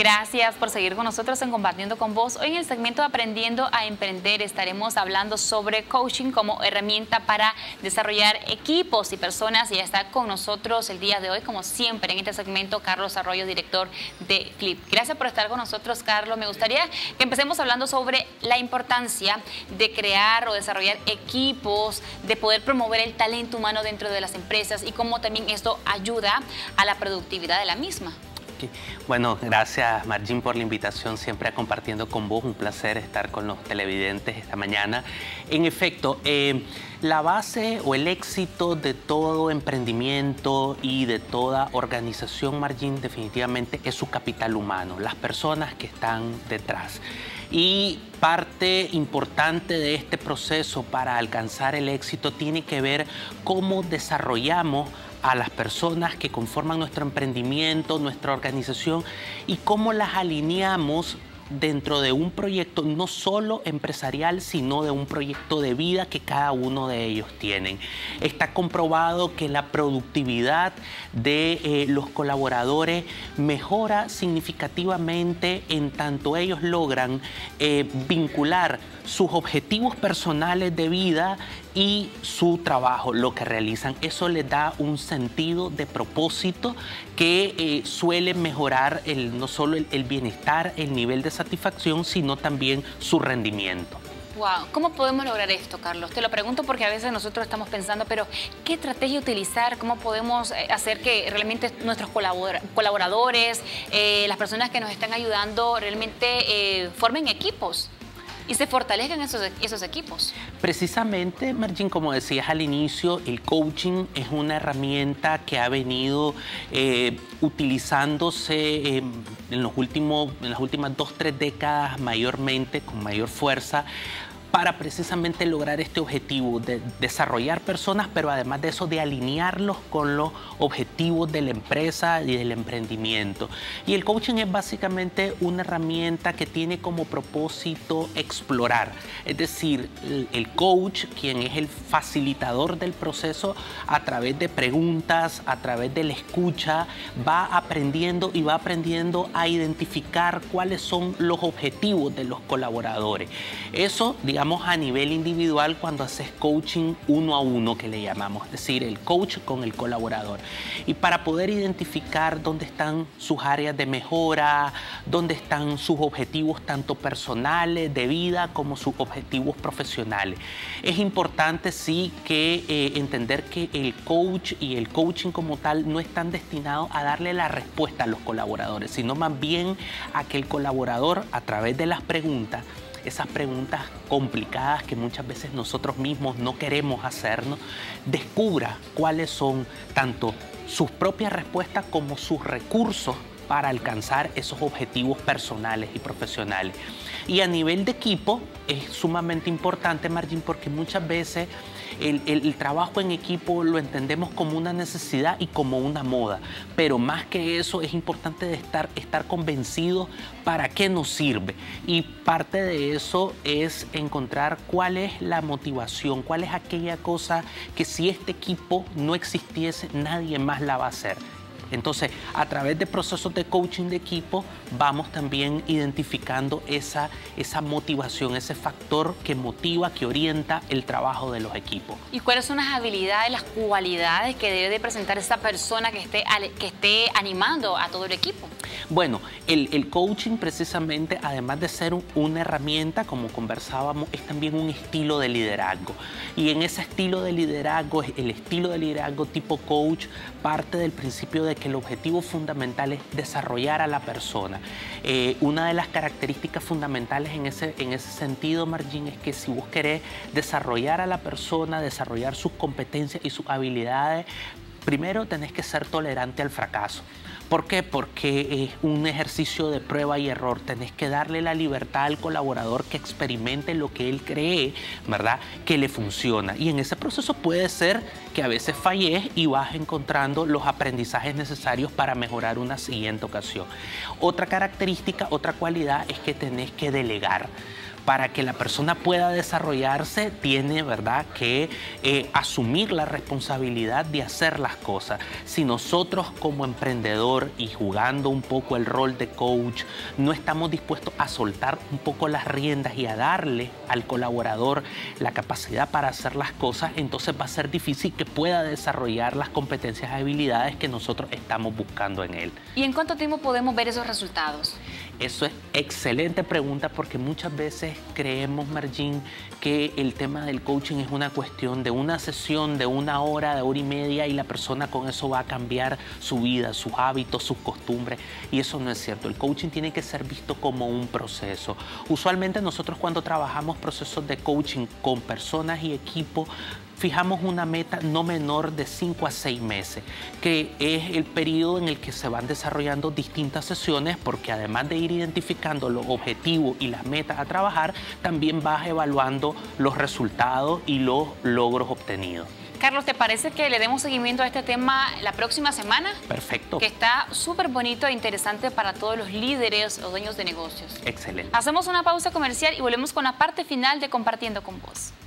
Gracias por seguir con nosotros en Compartiendo con Vos. Hoy en el segmento Aprendiendo a Emprender estaremos hablando sobre coaching como herramienta para desarrollar equipos y personas. Y ya está con nosotros el día de hoy, como siempre, en este segmento, Carlos Arroyo, director de Clip. Gracias por estar con nosotros, Carlos. Me gustaría que empecemos hablando sobre la importancia de crear o desarrollar equipos, de poder promover el talento humano dentro de las empresas y cómo también esto ayuda a la productividad de la misma. Bueno, gracias Margin por la invitación, siempre a Compartiendo con Vos. Un placer estar con los televidentes esta mañana. En efecto, la base o el éxito de todo emprendimiento y de toda organización, Margin, definitivamente es su capital humano, las personas que están detrás. Y parte importante de este proceso para alcanzar el éxito tiene que ver cómo desarrollamos a las personas que conforman nuestro emprendimiento, nuestra organización, y cómo las alineamos dentro de un proyecto no solo empresarial, sino de un proyecto de vida que cada uno de ellos tienen. Está comprobado que la productividad de los colaboradores mejora significativamente en tanto ellos logran vincular sus objetivos personales de vida y su trabajo, lo que realizan. Eso les da un sentido de propósito que suele mejorar no solo el bienestar, el nivel de satisfacción, sino también su rendimiento. Wow, ¿cómo podemos lograr esto, Carlos? Te lo pregunto porque a veces nosotros estamos pensando, pero ¿qué estrategia utilizar? ¿Cómo podemos hacer que realmente nuestros colaboradores, las personas que nos están ayudando, realmente formen equipos y se fortalezcan esos equipos? Precisamente, Margin, como decías al inicio, el coaching es una herramienta que ha venido utilizándose en las últimas 2-3 décadas mayormente, con mayor fuerza, para precisamente lograr este objetivo de desarrollar personas, pero además de eso de alinearlos con los objetivos de la empresa y del emprendimiento. Y el coaching es básicamente una herramienta que tiene como propósito explorar. Es decir, el coach, quien es el facilitador del proceso, a través de preguntas, a través de la escucha, va aprendiendo a identificar cuáles son los objetivos de los colaboradores. Eso, digamos, a nivel individual cuando haces coaching uno a uno, que le llamamos, es decir, el coach con el colaborador. Y para poder identificar dónde están sus áreas de mejora, dónde están sus objetivos tanto personales, de vida, como sus objetivos profesionales. Es importante, sí, que entender que el coach y el coaching como tal no están destinados a darle la respuesta a los colaboradores, sino más bien a que el colaborador, a través de las preguntas, esas preguntas complicadas que muchas veces nosotros mismos no queremos hacernos, descubra cuáles son tanto sus propias respuestas como sus recursos para alcanzar esos objetivos personales y profesionales. Y a nivel de equipo es sumamente importante, Margin, porque muchas veces el trabajo en equipo lo entendemos como una necesidad y como una moda, pero más que eso es importante estar convencidos para qué nos sirve, y parte de eso es encontrar cuál es la motivación, cuál es aquella cosa que si este equipo no existiese nadie más la va a hacer. Entonces, a través de procesos de coaching de equipo, vamos también identificando esa motivación, ese factor que motiva, que orienta el trabajo de los equipos. ¿Y cuáles son las habilidades, las cualidades que debe de presentar esa persona que esté animando a todo el equipo? Bueno, el coaching precisamente, además de ser una herramienta, como conversábamos, es también un estilo de liderazgo. Y en ese estilo de liderazgo, el estilo de liderazgo tipo coach, parte del principio de que el objetivo fundamental es desarrollar a la persona. Una de las características fundamentales en ese sentido, Margin, es que si vos querés desarrollar a la persona, desarrollar sus competencias y sus habilidades, primero tenés que ser tolerante al fracaso. ¿Por qué? Porque es un ejercicio de prueba y error. Tenés que darle la libertad al colaborador que experimente lo que él cree, ¿verdad?, que le funciona. Y en ese proceso puede ser que a veces falles y vas encontrando los aprendizajes necesarios para mejorar una siguiente ocasión. Otra característica, otra cualidad es que tenés que delegar. para que la persona pueda desarrollarse, tiene, ¿verdad?, que asumir la responsabilidad de hacer las cosas. Si nosotros como emprendedor y jugando un poco el rol de coach, no estamos dispuestos a soltar un poco las riendas y a darle al colaborador la capacidad para hacer las cosas, entonces va a ser difícil que pueda desarrollar las competencias y habilidades que nosotros estamos buscando en él. ¿Y en cuánto tiempo podemos ver esos resultados? Eso es excelente pregunta, porque muchas veces creemos, Margin, que el tema del coaching es una cuestión de una sesión de 1 hora, de 1 hora y media, y la persona con eso va a cambiar su vida, sus hábitos, sus costumbres, y eso no es cierto. El coaching tiene que ser visto como un proceso. Usualmente nosotros, cuando trabajamos procesos de coaching con personas y equipos, fijamos una meta no menor de 5 a 6 meses, que es el periodo en el que se van desarrollando distintas sesiones, porque además de ir identificando los objetivos y las metas a trabajar, también vas evaluando los resultados y los logros obtenidos. Carlos, ¿te parece que le demos seguimiento a este tema la próxima semana? Perfecto. Que está súper bonito e interesante para todos los líderes o dueños de negocios. Excelente. Hacemos una pausa comercial y volvemos con la parte final de Compartiendo con Vos.